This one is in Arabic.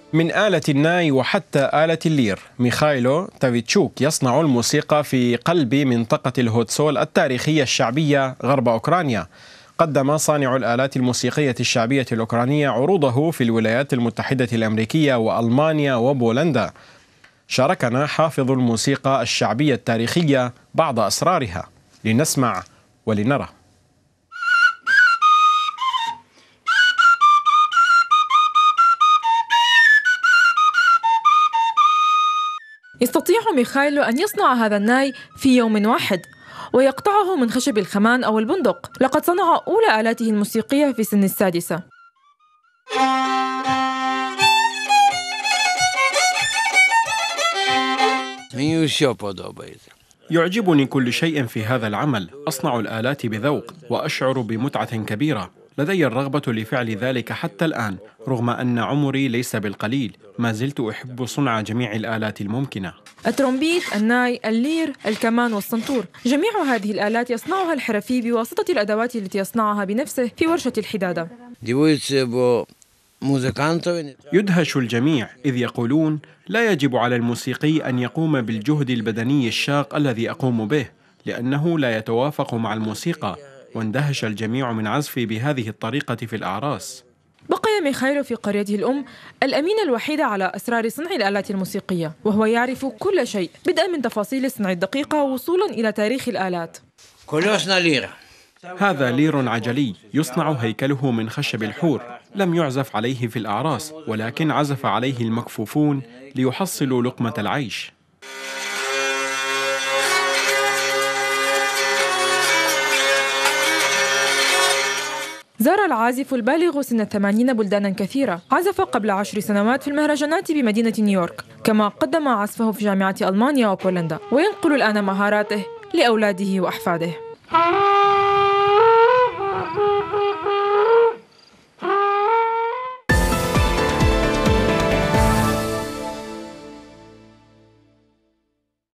من آلة الناي وحتى آلة اللير، ميخايلو تافيتشوك يصنع الموسيقى في قلب منطقة الهوتسول التاريخية الشعبية غرب أوكرانيا. قدم صانع الآلات الموسيقية الشعبية الأوكرانية عروضه في الولايات المتحدة الأمريكية وألمانيا وبولندا. شاركنا حافظ الموسيقى الشعبية التاريخية بعض أسرارها، لنسمع ولنرى. يستطيع ميخايلو أن يصنع هذا الناي في يوم واحد ويقطعه من خشب الخمان أو البندق. لقد صنع أولى آلاته الموسيقية في سن السادسة. يعجبني كل شيء في هذا العمل، أصنع الآلات بذوق وأشعر بمتعة كبيرة. لدي الرغبة لفعل ذلك حتى الآن، رغم أن عمري ليس بالقليل. ما زلت أحب صنع جميع الآلات الممكنة: الترومبيت، الناي، اللير، الكمان والسنتور. جميع هذه الآلات يصنعها الحرفي بواسطة الأدوات التي يصنعها بنفسه في ورشة الحدادة. يدهش الجميع إذ يقولون لا يجب على الموسيقي أن يقوم بالجهد البدني الشاق الذي أقوم به، لأنه لا يتوافق مع الموسيقى. واندهش الجميع من عزفي بهذه الطريقة في الأعراس. بقي ميخايلو في قريته الأم الأمينة الوحيدة على أسرار صنع الآلات الموسيقية، وهو يعرف كل شيء، بدءا من تفاصيل الصنع الدقيقة وصولا إلى تاريخ الآلات. هذا لير عجلي يصنع هيكله من خشب الحور. لم يعزف عليه في الأعراس، ولكن عزف عليه المكفوفون ليحصلوا لقمة العيش. زار العازف البالغ سن 80 بلدانا كثيرة. عزف قبل 10 سنوات في المهرجانات بمدينة نيويورك، كما قدم عزفه في جامعة ألمانيا وبولندا، وينقل الآن مهاراته لأولاده وأحفاده.